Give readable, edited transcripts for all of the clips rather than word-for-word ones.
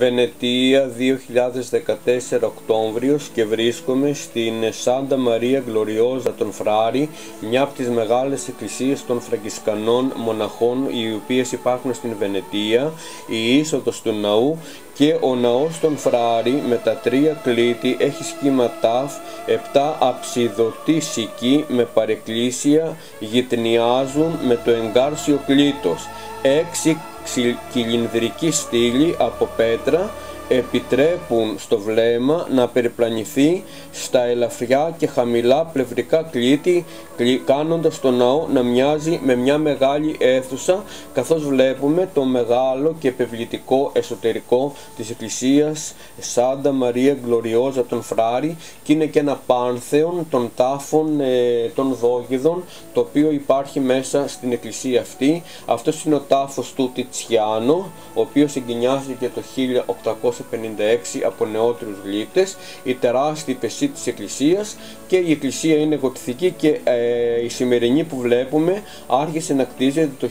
Βενετία, 2014 Οκτώβριος, και βρίσκομαι στην Σάντα Μαρία Γκλωριόζα των Φράρι, μια από τις μεγάλες εκκλησίες των Φραγκισκανών μοναχών οι οποίες υπάρχουν στην Βενετία, η είσοδος του ναού και ο ναός των Φράρι με τα 3 κλίτη έχει σχήμα τάφ, 7 αψιδωτή σική με παρεκκλήσια γυτνιάζουν με το εγκάρσιο κλίτος, 6 κυλινδρικοί στήλοι από πέτρα επιτρέπουν στο βλέμμα να περιπλανηθεί στα ελαφριά και χαμηλά πλευρικά κλίτη, κάνοντας το ναό να μοιάζει με μια μεγάλη αίθουσα, καθώς βλέπουμε το μεγάλο και επιβλητικό εσωτερικό της εκκλησίας Σάντα Μαρία Γκλωριόζα των Φράρι, και είναι και ένα πάνθεον των τάφων των Δόγιδων, το οποίο υπάρχει μέσα στην εκκλησία αυτή. Αυτός είναι ο τάφος του Τιτσιάνο, ο οποίος εγκαινιάστηκε το 1856 από νεότερους γλύπτες, η τεράστια πεσή της εκκλησίας, και η εκκλησία είναι γοτθική και η σημερινή που βλέπουμε άρχισε να κτίζεται το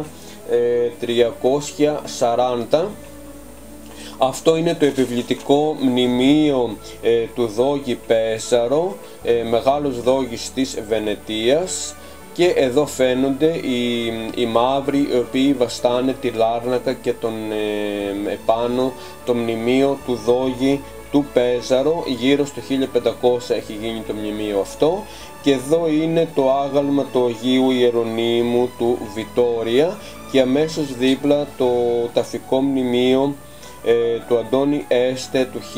1340. Αυτό είναι το επιβλητικό μνημείο του Δόγη Πέσαρο, μεγάλος δόγης της Βενετίας, και εδώ φαίνονται οι μαύροι οι οποίοι βαστάνε τη Λάρνακα και τον επάνω το μνημείο του Δόγη του Πέζαρο. Γύρω στο 1500 έχει γίνει το μνημείο αυτό, και εδώ είναι το άγαλμα του Αγίου Ιερονύμου του Βιτόρια, και αμέσως δίπλα το ταφικό μνημείο του Αντώνη Έστε του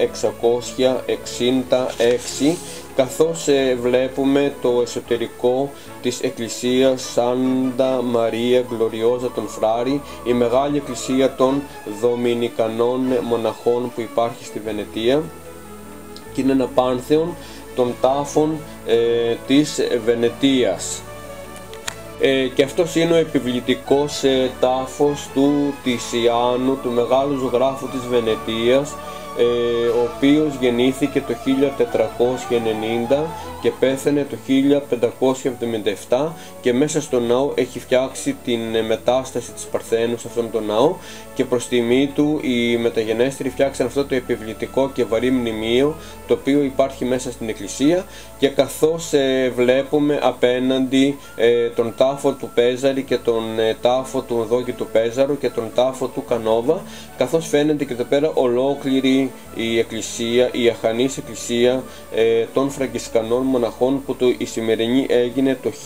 1666, καθώς βλέπουμε το εσωτερικό της εκκλησίας Σάντα Μαρία Γκλωριόζα των Φράρι, η μεγάλη εκκλησία των Δομινικανών μοναχών που υπάρχει στη Βενετία, και είναι ένα πάνθεον των τάφων της Βενετίας. Και αυτός είναι ο επιβλητικός τάφος του Τισιάνου, του μεγάλου ζωγράφου της Βενετίας, ο οποίος γεννήθηκε το 1490 και πέθανε το 1577, και μέσα στο ναό έχει φτιάξει την μετάσταση της Παρθένου σε αυτόν τον ναό, και προς τιμή του οι μεταγενέστεροι φτιάξαν αυτό το επιβλητικό και βαρύ μνημείο, το οποίο υπάρχει μέσα στην εκκλησία. Και καθώς βλέπουμε απέναντι τον τάφο του Πέζαρη και τον τάφο του Δόγη του Πέζαρου και τον τάφο του Κανόβα, καθώς φαίνεται και εδώ πέρα ολόκληρη η εκκλησία, η αχανής εκκλησία των Φραγκισκανών μοναχών, που η σημερινή έγινε το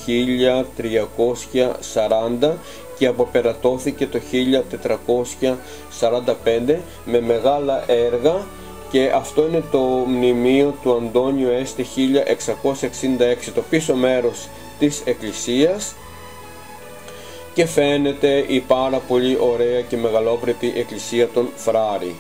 1340 και αποπερατώθηκε το 1445 με μεγάλα έργα. Και αυτό είναι το μνημείο του Αντώνιου Έστε 1666, το πίσω μέρος της εκκλησίας, και φαίνεται η πάρα πολύ ωραία και μεγαλόπρεπη εκκλησία των Φράρι.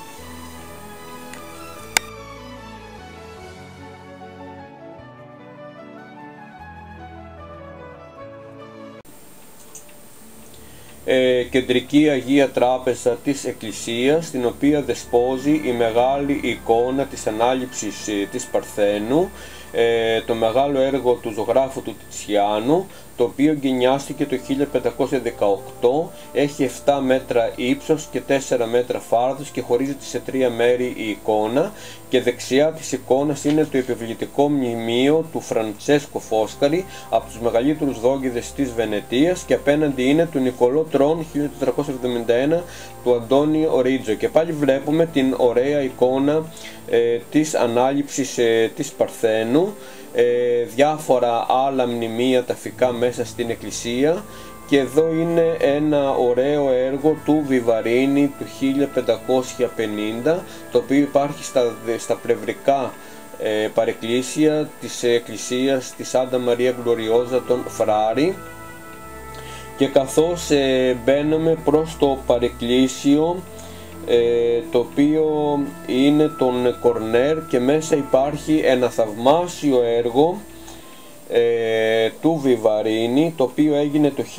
Κεντρική Αγία Τράπεζα της Εκκλησίας, στην οποία δεσπόζει η μεγάλη εικόνα της ανάληψης της Παρθένου, το μεγάλο έργο του ζωγράφου του Τιτσιάνου, το οποίο εγκαινιάστηκε το 1518, έχει 7 μέτρα ύψος και 4 μέτρα φάρδος και χωρίζεται σε 3 μέρη η εικόνα, και δεξιά της εικόνας είναι το επιβλητικό μνημείο του Φραντσέσκο Φόσκαρη, από τους μεγαλύτερους δόγιδες της Βενετίας, και απέναντι είναι του Νικολό Τρόν 1471 του Αντώνιο Ορίτζο, και πάλι βλέπουμε την ωραία εικόνα της ανάληψης της Παρθένου, διάφορα άλλα μνημεία ταφικά μέσα στην εκκλησία, και εδώ είναι ένα ωραίο έργο του Βιβαρίνη του 1550, το οποίο υπάρχει στα πλευρικά παρεκκλήσια της εκκλησίας της Σάντα Μαρία Γκλωριόζα των Φράρι. Και καθώς μπαίνουμε προς το παρεκκλήσιο, το οποίο είναι τον Κορνέρ, και μέσα υπάρχει ένα θαυμάσιο έργο του Βιβαρίνη, το οποίο έγινε το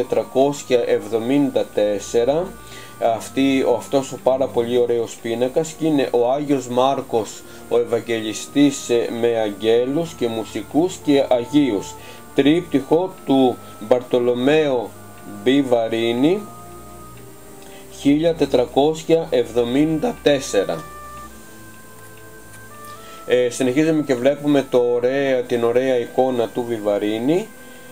1474. Αυτός ο πάρα πολύ ωραίος πίνακας, και είναι ο Άγιος Μάρκος ο Ευαγγελιστής με αγγέλους και μουσικούς και αγίους, τρίπτυχο του Μπαρτολομαίο Βιβαρίνη 1474. Συνεχίζουμε και βλέπουμε την ωραία εικόνα του Βιβαρίνη.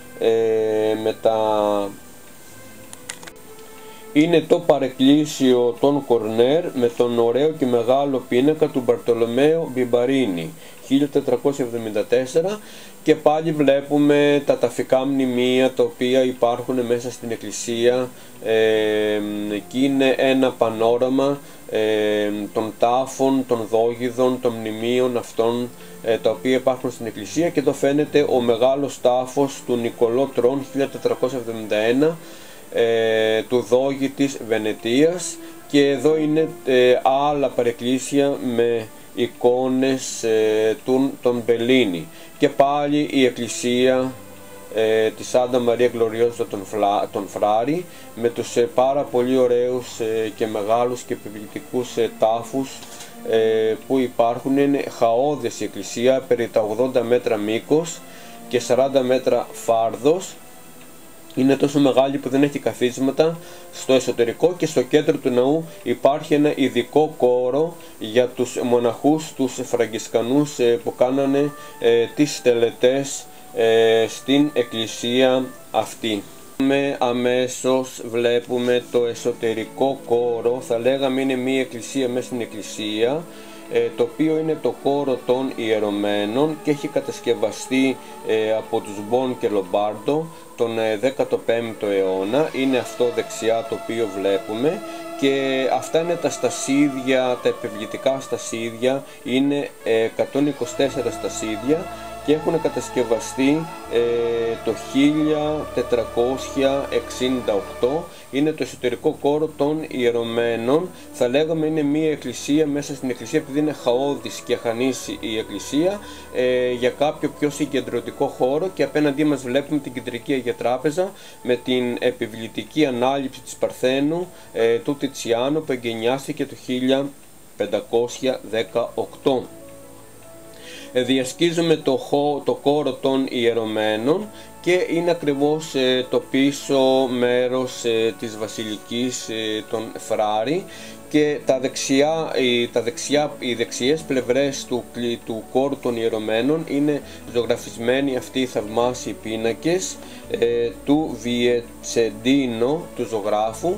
Είναι το παρεκκλήσιο των Κορνέρ με τον ωραίο και μεγάλο πίνακα του Μπαρτολομαίο Μπιμπαρίνη, 1474, και πάλι βλέπουμε τα ταφικά μνημεία τα οποία υπάρχουν μέσα στην εκκλησία, και είναι ένα πανόραμα των τάφων, των δόγιδων, των μνημείων αυτών τα οποία υπάρχουν στην εκκλησία, και εδώ φαίνεται ο μεγάλος τάφος του Νικολό Τρόν 1471, του δόγη της Βενετίας, και εδώ είναι άλλα παρεκκλήσια με εικόνες των Μπελίνι, και πάλι η εκκλησία της Σάντα Μαρία Γκλωριόζα των Φράρι με τους πάρα πολύ ωραίους και μεγάλους και επιβλητικούς τάφους που υπάρχουν. Είναι χαόδες η εκκλησία, περί τα 80 μέτρα μήκος και 40 μέτρα φάρδος. Είναι τόσο μεγάλη που δεν έχει καθίσματα στο εσωτερικό, και στο κέντρο του ναού υπάρχει ένα ειδικό κόρο για τους μοναχούς, τους Φραγκισκανούς που κάνανε τις τελετές στην εκκλησία αυτή. Αμέσως βλέπουμε το εσωτερικό κόρο, θα λέγαμε είναι μία εκκλησία μέσα στην εκκλησία, το οποίο είναι το κόρο των ιερωμένων και έχει κατασκευαστεί από τους Μπον και Λομπάρντο τον 15ο αιώνα. Είναι αυτό δεξιά το οποίο βλέπουμε, και αυτά είναι τα στασίδια, τα επιβλητικά στασίδια, είναι 124 στασίδια και έχουν κατασκευαστεί το 1468. Είναι το εσωτερικό κόρο των ιερωμένων. Θα λέγαμε είναι μία εκκλησία μέσα στην εκκλησία, επειδή είναι χαόδης και αχανής η εκκλησία, για κάποιο πιο συγκεντρωτικό χώρο, και απέναντί μας βλέπουμε την κεντρική Αγία Τράπεζα με την επιβλητική ανάληψη της Παρθένου του Τιτσιάνο που εγκαινιάστηκε το 1518. Διασκίζουμε το κόρο των ιερωμένων, και είναι ακριβώς το πίσω μέρος της βασιλικής των Φράρι, και οι δεξιές πλευρές του κόρου των ιερωμένων είναι ζωγραφισμένοι αυτοί οι θαυμάσιοι πίνακες του Βιετσεντίνο, του ζωγράφου.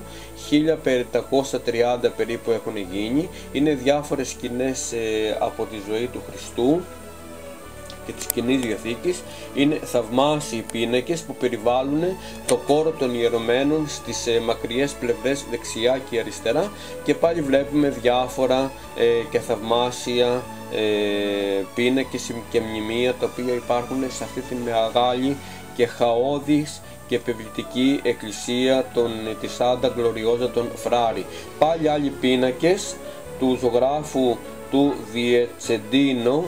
1530 περίπου έχουν γίνει. Είναι διάφορες σκηνές από τη ζωή του Χριστού και της Καινής Διαθήκης. Είναι θαυμάσιοι πίνακες που περιβάλλουν το κόρο των ιερωμένων στις μακριές πλευρές δεξιά και αριστερά, και πάλι βλέπουμε διάφορα και θαυμάσια πίνακες και μνημεία τα οποία υπάρχουν σε αυτή τη μεγάλη και χαόδης και επιβλητική εκκλησία της Σάντα Γκλωριόζα των Φράρι. Πάλι άλλοι πίνακες του ζωγράφου του Βιετσεντίνο,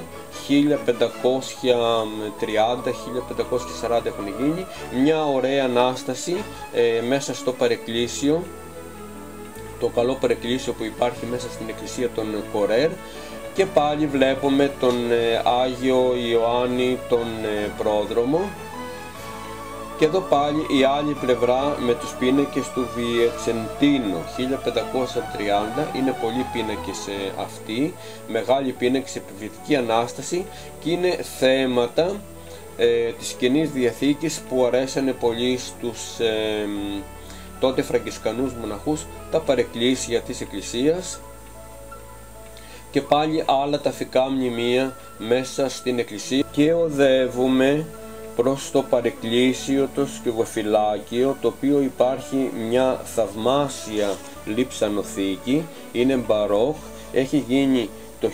1530-1540 έχουν γίνει. Μια ωραία Ανάσταση μέσα στο παρεκκλήσιο, το καλό παρεκκλήσιο που υπάρχει μέσα στην εκκλησία των Κορέρ, και πάλι βλέπουμε τον Άγιο Ιωάννη τον Πρόδρομο. Και εδώ πάλι η άλλη πλευρά με τους πίνακες του Βιετσεντίνο 1530, είναι πολλοί πίνακες αυτοί, μεγάλοι πίνακες, επιβλητική Ανάσταση, και είναι θέματα της Καινής Διαθήκης που αρέσανε πολύ στους τότε Φραγκισκανούς μοναχούς, τα παρεκκλήσια της εκκλησίας, και πάλι άλλα ταφικά μνημεία μέσα στην εκκλησία. Και οδεύουμε προς το παρεκκλήσιο, το σκευοφυλάκιο, το οποίο υπάρχει μια θαυμάσια λειψανοθήκη, είναι μπαρόκ, έχει γίνει το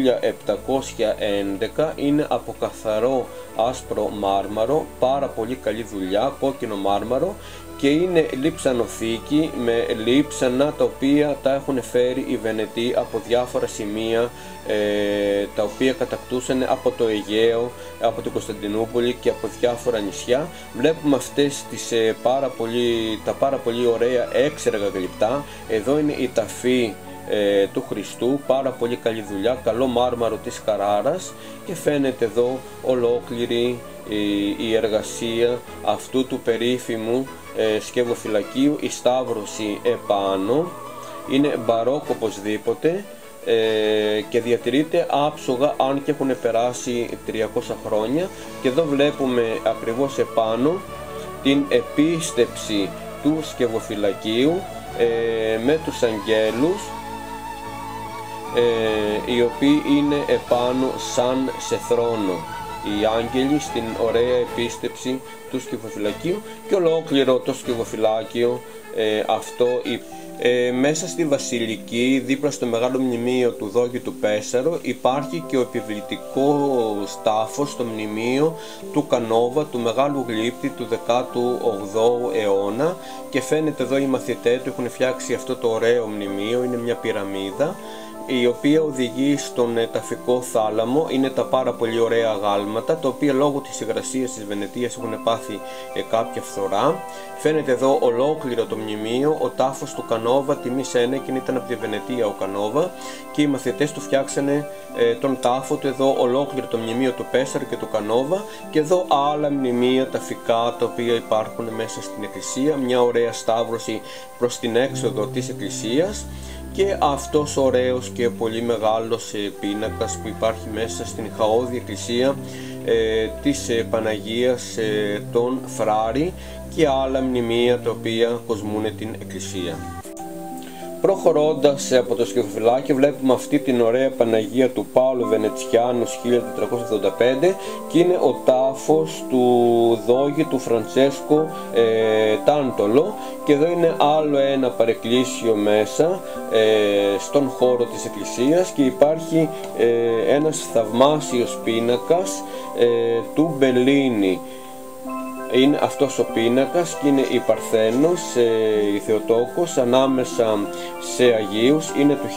1711, είναι από καθαρό άσπρο μάρμαρο, πάρα πολύ καλή δουλειά, κόκκινο μάρμαρο, και είναι λειψανοθήκη με λείψανα τα οποία τα έχουν φέρει οι Βενετοί από διάφορα σημεία τα οποία κατακτούσαν από το Αιγαίο, από την Κωνσταντινούπολη και από διάφορα νησιά. Βλέπουμε αυτές τα πάρα πολύ ωραία έξεργα γλυπτά. Εδώ είναι η ταφή του Χριστού, πάρα πολύ καλή δουλειά, καλό μάρμαρο της Καράρας, και φαίνεται εδώ ολόκληρη η εργασία αυτού του περίφημου σκευοφυλακίου, η σταύρωση επάνω. είναι μπαρόκο οπωσδήποτε και διατηρείται άψογα, αν και έχουν περάσει 300 χρόνια. Και εδώ βλέπουμε ακριβώς επάνω την επίστεψη του σκευοφυλακίου με τους αγγέλους, οι οποίοι είναι επάνω σαν σε θρόνο, οι άγγελοι στην ωραία επίστεψη του σκευοφυλακίου, και ολόκληρο το σκευοφυλάκιο αυτό μέσα στη Βασιλική, δίπλα στο μεγάλο μνημείο του Δόγιου του Πέσαρο, υπάρχει και ο επιβλητικός τάφος στο μνημείο του Κανόβα, του μεγάλου γλύπτη του 18ου αιώνα, και φαίνεται εδώ οι μαθητές του έχουν φτιάξει αυτό το ωραίο μνημείο. Είναι μια πυραμίδα η οποία οδηγεί στον ταφικό θάλαμο. Είναι τα πάρα πολύ ωραία αγάλματα, τα οποία λόγω της υγρασίας της Βενετίας έχουν πάθει κάποια φθορά. Φαίνεται εδώ ολόκληρο το μνημείο, ο τάφος του Κανόβα, τιμής ένεκεν, ήταν από τη Βενετία ο Κανόβα, και οι μαθητές του φτιάξανε τον τάφο του. Εδώ ολόκληρο το μνημείο του Πέσαρο και του Κανόβα, και εδώ άλλα μνημεία ταφικά τα οποία υπάρχουν μέσα στην εκκλησία. Μια ωραία σταύρωση προς την έξοδο της εκκλησίας, και αυτός ωραίος και πολύ μεγάλος πίνακας που υπάρχει μέσα στην χαόδη εκκλησία της Παναγίας των Φράρι, και άλλα μνημεία τα οποία κοσμούν την εκκλησία. Προχωρώντας από το σκευοφυλάκιο βλέπουμε αυτή την ωραία Παναγία του Πάολο Βενετσιάνου 1485, και είναι ο τάφος του Δόγη του Φραντσέσκο Τάντολο, και εδώ είναι άλλο ένα παρεκκλήσιο μέσα στον χώρο της εκκλησίας, και υπάρχει ένας θαυμάσιος πίνακας του Μπελίνη. Είναι αυτός ο πίνακας και είναι η Παρθένος, η Θεοτόκος, ανάμεσα σε Αγίους. Είναι του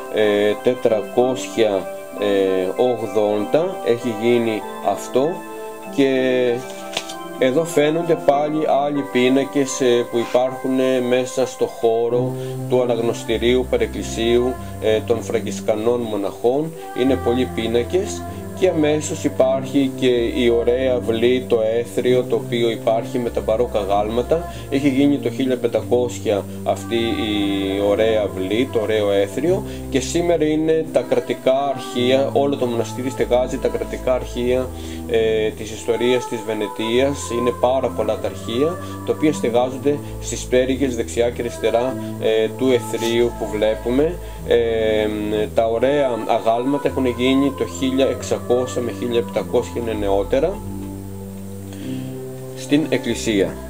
1480 έχει γίνει αυτό, και εδώ φαίνονται πάλι άλλοι πίνακες που υπάρχουν μέσα στο χώρο του αναγνωστηρίου παρεκκλησίου των Φραγκισκανών μοναχών. Είναι πολλοί πίνακες. Και αμέσως υπάρχει και η ωραία αυλή, το έθριο, το οποίο υπάρχει με τα μπαρόκα γάλματα. Έχει γίνει το 1500 αυτή η ωραία αυλή, το ωραίο έθριο, και σήμερα είναι τα κρατικά αρχεία. Όλο το μοναστήρι στεγάζει τα κρατικά αρχεία της ιστορίας της Βενετίας. Είναι πάρα πολλά τα αρχεία, τα οποία στεγάζονται στις πτέρυγες δεξιά και αριστερά του εθρίου που βλέπουμε. Τα ωραία αγάλματα έχουν γίνει το 1600 με 1700, είναι νεότερα, στην εκκλησία.